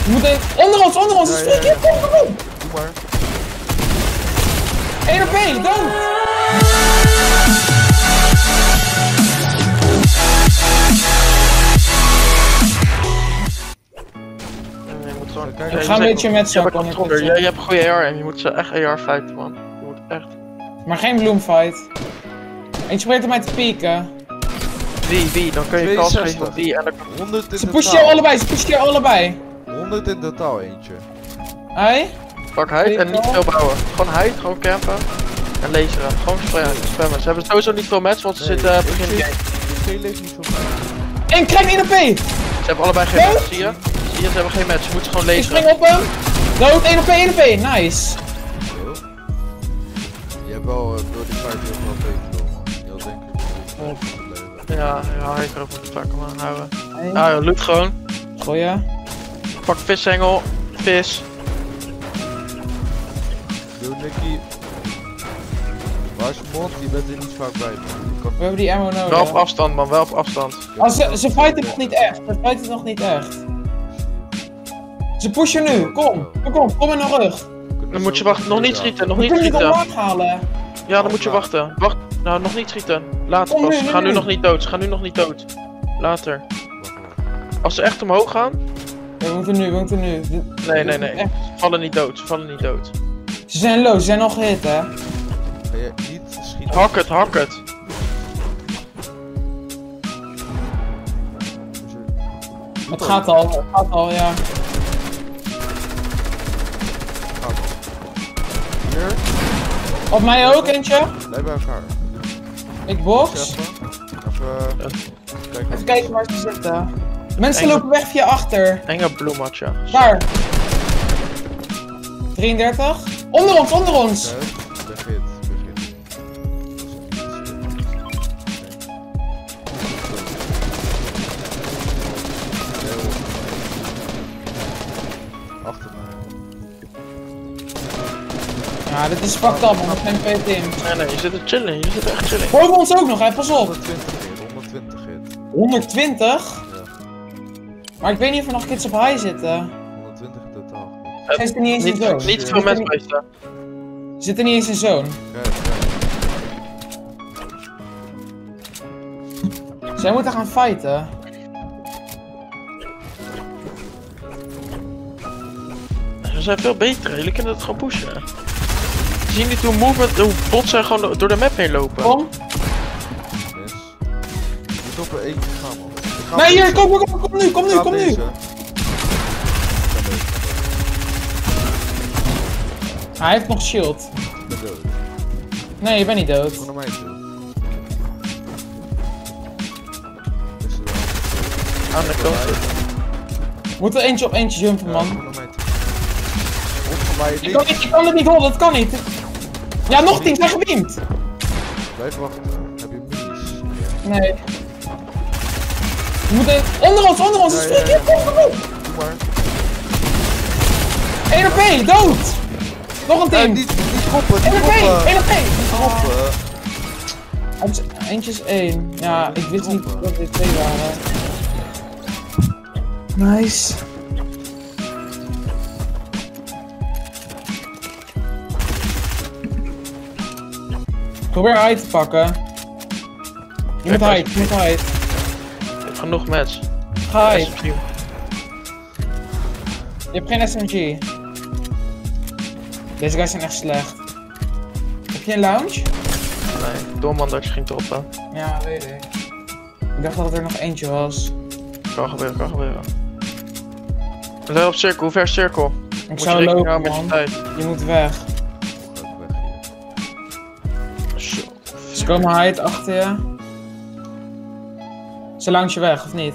We moeten onder ons, is 2 keer, kom. Doe maar. 1 op 1, dood! Ik ga een beetje met zo. Jij hebt een goede AR en je moet ze echt AR fighten, man. Je moet echt. Maar geen bloemfight. Eentje probeert mij te pieken. Wie? Dan kun je kans geven op die en dan... 100 in Ze pushen jou allebei, 100 in totaal eentje. Hé? Pak hide en niet veel bouwen. Gewoon hide, gewoon campen. En laseren. Gewoon spammen. Ze hebben sowieso niet veel match, want ze zitten begin de game. Geen leeft niet zo. En krijg 1 op 1! Ze hebben allebei geen match, zie je? Ze hebben geen match, ze moeten gewoon Ik laseren. spring op hem. Dood, 1 op 1, nice. Je hebt wel door die fight heel veel beter, man. Heel denk ik. Ja, hij kan ook wat pakken, man. Houden. Ja, loot gewoon. Goeie. Pak vishengel. Vis. Doe Nicky. Waar is je mond? Je bent er niet vaak bij. We hebben die ammo nodig. Wel op afstand, man. Wel op afstand. Ze fighten nog niet echt. Ze pushen nu. Kom in de rug. Dan moet je wachten. Nog niet schieten, nog We niet kunnen die schieten. omlaag halen. Ja, dan moet je wachten. Wacht. Nou, nog niet schieten. Later Kom pas. nu, Ze gaan nu nu. nog niet dood. Ze gaan nu nog niet dood. Later. Als ze echt omhoog gaan. Ja, we moeten nu. Nee. Echt. Ze vallen niet dood. Ze vallen niet dood. Ze zijn low, ze zijn al gehit, hè. Ga je niet schieten? Hak het. Het gaat al, ja. Hier. Op mij ook, eentje. Blijf bij elkaar. Ik box. Even kijken waar ze zitten. Mensen lopen weg via achter. Enge bloematje. Waar? 33. Onder ons. Begin. Achter mij. Ja, dit is fucked up, man. We zijn twee teams. Nee, je zit er chillen. Je zit er echt chillen. Boven ons ook nog, hè. Pas op. 120 hit. 120? Ja. Maar ik weet niet of er nog kids op high zitten. 120 in totaal. Zij zitten niet eens in zone. Niet veel mensen bij staan. Ze zitten niet eens in zone. Zij moeten gaan fighten. Ze zijn veel beter. Jullie kunnen het gewoon pushen. Je ziet niet hoe bot zij gewoon door de map heen lopen. Kom. Yes. Je moet op een eentje gaan, man. Nee, hier, kom nu. Hij heeft nog shield. Ik ben dood. Nee, je bent niet dood. Kom naar mij toe. Aan de kant zitten. We moeten eentje op eentje jumpen, man. Kom naar mij toe. Op van mij Ik kan het niet horen, dat kan niet. Ja, nog 10 zijn gebeamd. Blijf wachten. Heb je minis? Nee. We moeten onder ons, is 2 keer, kom. Doe maar. 1 op 1, dood. Nog een team. Niet schoppen, 1 op 1, 1 op 1. Schoppen. Eentje is 1. Ja, ik wist niet dat dit 2 waren. Nice. Probeer hide te pakken. Je moet hide. Je hebt genoeg match. Ga hide. Je hebt geen SMG. Deze guys zijn echt slecht. Heb je een lounge? Nee, doorman dat je ging droppen. Ja, weet ik. Ik dacht dat er nog eentje was. Kan gebeuren. We zijn op cirkel, hoe ver is cirkel? Ik zou lopen, man. Je moet weg. Zo. Ze komen hide achter je. Ze langs je weg, of niet?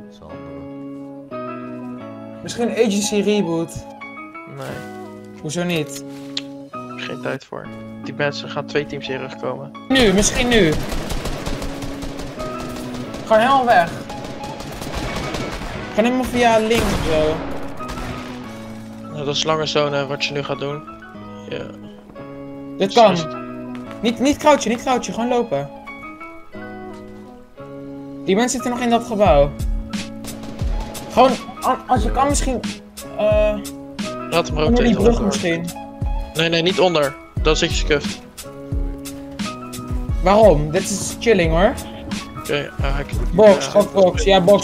Misschien agency reboot. Nee, Hoezo niet? geen tijd voor. Die mensen gaan 2 teams hier terugkomen. Nu, misschien nu. Gewoon helemaal weg. Ga helemaal via links of zo. Nou, dat is lange zone wat je nu gaat doen. Ja. Dit kan. Niet crouchen, gewoon lopen. Die mensen zitten nog in dat gebouw. Gewoon, als je kan misschien Laat hem onder die brug rotaten. misschien. Nee, niet onder. Dan zit je scuffed. Waarom? Dit is chilling hoor. Oké, Box, box. Ja, box.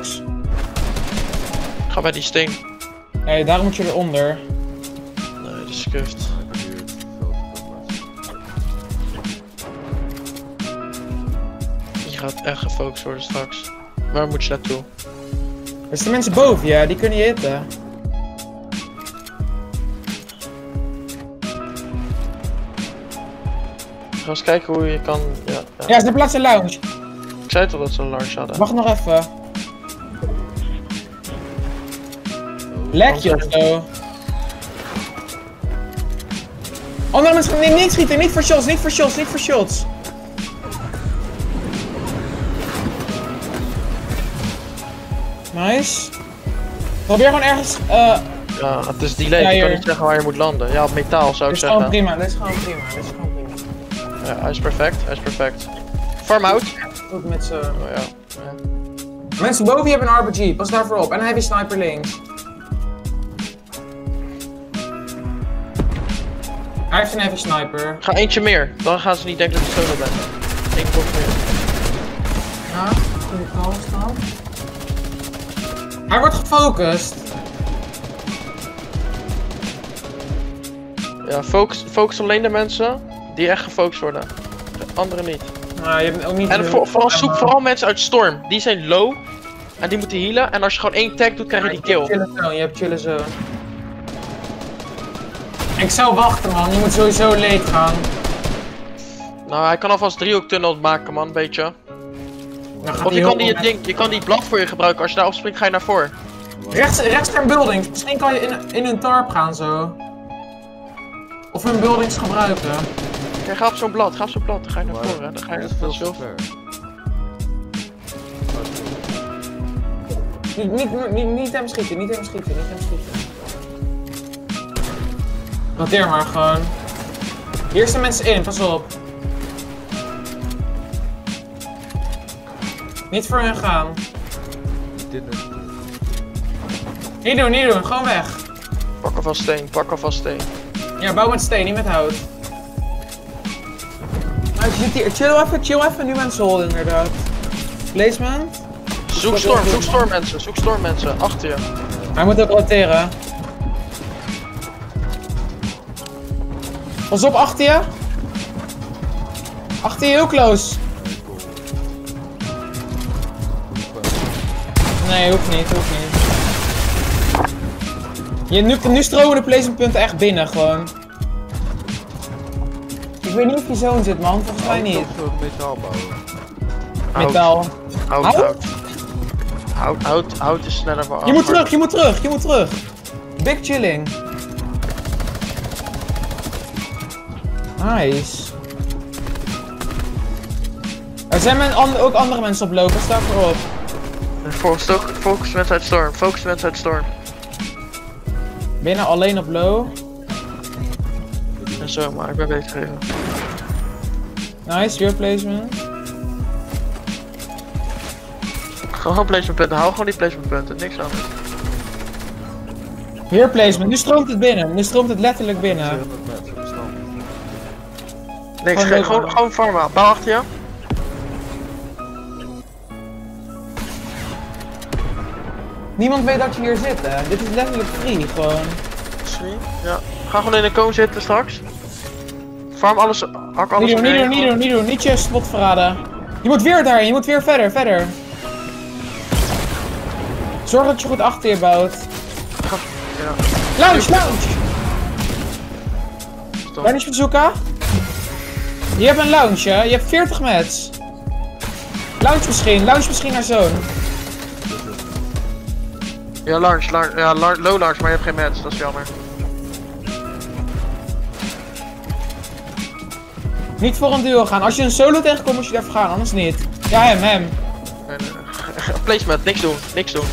Ga bij die sting. Nee, daarom moet je eronder. Nee, die is scuffed. Je gaat echt gefocust worden straks. Waar moet je naartoe? Er zijn mensen boven, ja, die kunnen je hitten. Ga eens kijken hoe je kan... Ja, ze plaatsen lounge. Ik zei toch dat ze een large hadden. Wacht nog even. Lekje of zo. Andere mensen, nee, niet schieten, niet voor shots. Nice. Probeer gewoon ergens, Ja, het is delay. Ja, Je kan hier. niet zeggen waar je moet landen. Ja, op metaal zou ik dit is gewoon zeggen. prima, dit is gewoon prima. Ja, hij is perfect. Farm out. Goed met z'n... Oh ja. Mensen boven je hebben een RPG, pas daarvoor op. En een heavy sniper links. Hij heeft een heavy sniper. Ga eentje meer. Dan gaan ze niet denken dat je solo bent. Eén blok meer. Ja, goede kans dan. Hij wordt gefocust. Ja, focus alleen de mensen die echt gefocust worden. De anderen niet. Nou, je hebt ook niet... En vooral zoek vooral mensen uit Storm. Die zijn low. En die moeten healen. En als je gewoon één tag doet, krijg je die kill. Je hebt chillen zo. Ik zou wachten man, je moet sowieso leeg gaan. Nou, hij kan alvast driehoektunnel maken man, weet je. Dan gaat Of hij je kan heel je kan die blad voor je gebruiken. Als je daarop springt, ga je naar voren. Rechts zijn buildings. Misschien kan je in hun tarp gaan zo. Of hun buildings gebruiken. Kijk, ga op zo'n blad. Dan ga je naar voren. Dan ga je Dat is veel te ver. Niet hem schieten. Noteer maar gewoon. Hier staan mensen in, pas op. Niet voor hen gaan. Niet doen, gewoon weg. Pak alvast steen. Ja, bouw met steen, niet met hout. Nou, je zit hier. Chill even, nu mensen holden inderdaad. Placement. Zoek storm mensen. Achter je. Hij moet ook roteren. Pas op, achter je. Achter je, heel close. Nee, hoeft niet. Nu stromen de placementpunten echt binnen gewoon. Ik weet niet of je zo'n zit man, volgens mij niet. Metaal bouwen. Metaal. Hout is sneller voor Je moet terug. Big chilling. Nice. Er zijn ook andere mensen op lopen, sta voorop. Focus mensen uit storm. Binnen alleen op low. En zo, maar ik ben beter even. Nice, weer placement. Gewoon placementpunten, hou gewoon die placementpunten, niks anders. Weer placement, nu stroomt het binnen. Nu stroomt het letterlijk binnen. 200 mensen bestand. Niks, gewoon farmen. Bouw achter je. Niemand weet dat je hier zit hè. Dit is letterlijk free gewoon. Misschien, ja. Ga gewoon in de cone zitten straks. Farm alles, hak alles Niet doen, niet je spot verraden. Je moet weer daarin, je moet weer verder. Zorg dat je goed achter je bouwt. Ja. Lounge! Lounge bezoeken? Je hebt een lounge, hè? Je hebt 40 mats. Lounge misschien naar zone. Ja, low large, maar je hebt geen mats, dat is jammer. Niet voor een duo gaan. Als je een solo tegenkomt moet je even gaan, anders niet. Ja, hem. Nee. Placement, niks doen.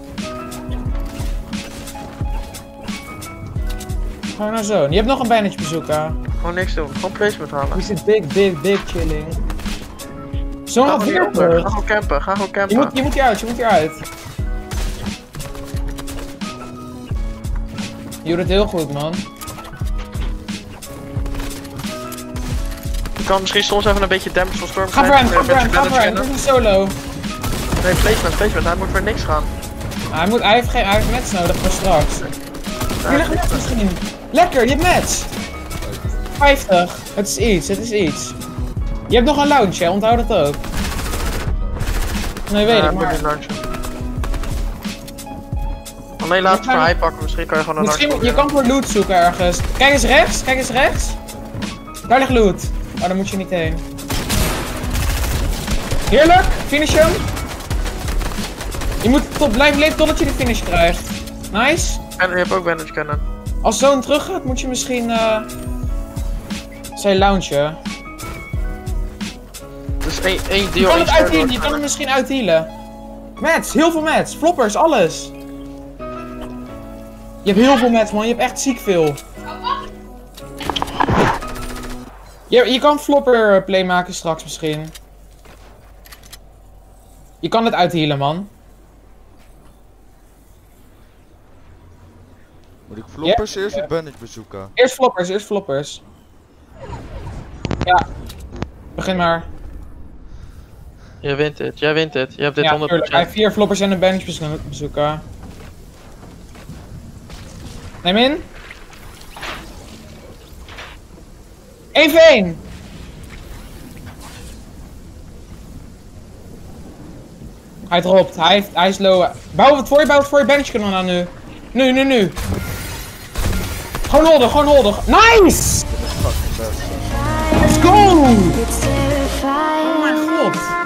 Gewoon naar zone. Je hebt nog een bandage bezoeken. Gewoon niks doen, gewoon placement halen. Die zit big chilling. Zone Ga gaat weer terug. gewoon campen. Je moet hieruit. Je doet het heel goed, man. Je kan misschien soms even een beetje damage van Storm Ga voor hem, ga voor hem, ga voor hem. Dit is een solo. Nee, placement. Hij moet voor niks gaan. Hij heeft match nodig voor straks. Hier ligt match misschien. Lekker, je hebt match. 50. Het is iets. Je hebt nog een launch, hè? Onthoud dat ook. Nee, weet ik, maar... Alleen laat het voor hij pakken, misschien kan je gewoon een misschien, je kan voor loot zoeken ergens. Kijk eens rechts. Daar ligt loot. Oh, daar moet je niet heen. Heerlijk, finish hem. Je moet blijven leven totdat je de finish krijgt. Nice. En je hebt ook bandage cannon. Als zo'n terug gaat, moet je misschien zijn launchen. Dus één Je kan het uithealen, je kan het misschien uithealen. Mats, heel veel mats, floppers, alles. Je hebt heel veel mats, man, je hebt echt ziek veel. Je kan flopper play maken straks misschien. Je kan het uithealen, man. Moet ik floppers eerst of bandage bezoeken? Eerst floppers. Ja. Begin maar. Jij wint het. Je hebt dit 100%. Tuurlijk. Hij heeft 4 floppers en een bandage bezoeken. Neem in. 1v1. Hij dropt. Hij is low. Bouw het voor je bandage kanon aan nu. Nu. Gewoon holden. Nice! Let's go! Oh mijn god.